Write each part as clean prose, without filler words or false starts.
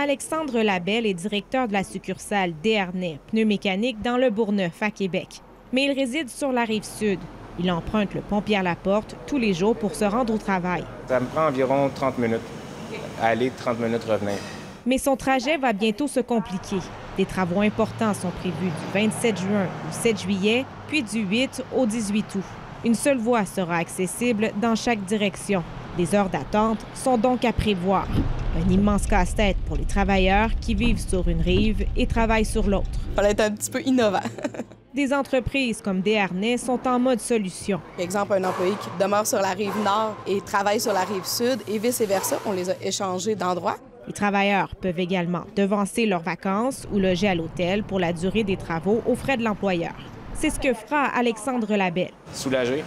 Alexandre Labelle est directeur de la succursale Desharnais, pneus mécaniques dans le Bourgneuf à Québec. Mais il réside sur la Rive-Sud. Il emprunte le pont Pierre-Laporte tous les jours pour se rendre au travail. Ça me prend environ 30 minutes. Aller, 30 minutes, revenir. Mais son trajet va bientôt se compliquer. Des travaux importants sont prévus du 27 juin au 7 juillet, puis du 8 au 18 août. Une seule voie sera accessible dans chaque direction. Des heures d'attente sont donc à prévoir. Un immense casse-tête pour les travailleurs qui vivent sur une rive et travaillent sur l'autre. Il fallait être un petit peu innovant. Des entreprises comme Desharnais sont en mode solution. Par exemple, un employé qui demeure sur la rive nord et travaille sur la rive sud et vice-versa. On les a échangés d'endroit. Les travailleurs peuvent également devancer leurs vacances ou loger à l'hôtel pour la durée des travaux aux frais de l'employeur. C'est ce que fera Alexandre Labelle. Soulagé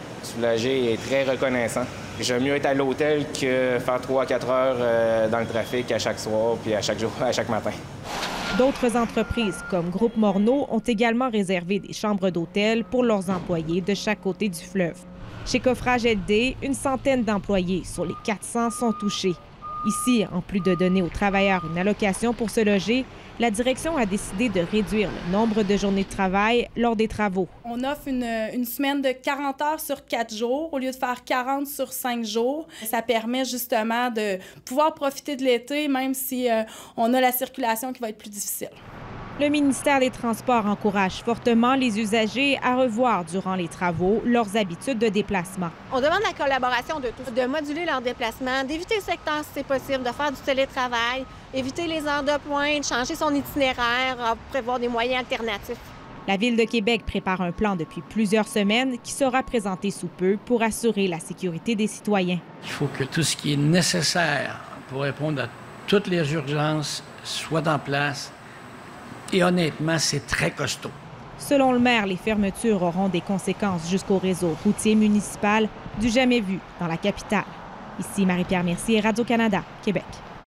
et très reconnaissant. J'aime mieux être à l'hôtel que faire 3 à 4 heures dans le trafic à chaque soir puis à chaque jour, à chaque matin. D'autres entreprises, comme Groupe Morneau, ont également réservé des chambres d'hôtel pour leurs employés de chaque côté du fleuve. Chez Coffrage LD, une centaine d'employés sur les 400 sont touchés. Ici, en plus de donner aux travailleurs une allocation pour se loger, la direction a décidé de réduire le nombre de journées de travail lors des travaux. On offre une semaine de 40 heures sur 4 jours au lieu de faire 40 sur 5 jours. Ça permet justement de pouvoir profiter de l'été, même si on a la circulation qui va être plus difficile. Le ministère des Transports encourage fortement les usagers à revoir durant les travaux leurs habitudes de déplacement. On demande la collaboration de tous, de moduler leurs déplacements, d'éviter le secteur si c'est possible, de faire du télétravail, éviter les heures de pointe, changer son itinéraire, prévoir des moyens alternatifs. La Ville de Québec prépare un plan depuis plusieurs semaines qui sera présenté sous peu pour assurer la sécurité des citoyens. Il faut que tout ce qui est nécessaire pour répondre à toutes les urgences soit en place. Et honnêtement, c'est très costaud. Selon le maire, les fermetures auront des conséquences jusqu'au réseau routier municipal du jamais vu dans la capitale. Ici Marie-Pierre Mercier, Radio-Canada, Québec.